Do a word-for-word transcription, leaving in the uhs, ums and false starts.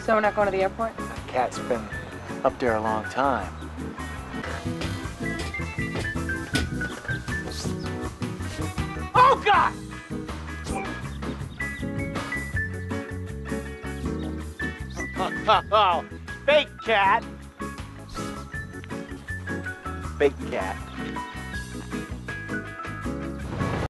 So we're not going to the airport? The cat's been up there a long time. Oh, God! Oh, fake cat. Fake cat.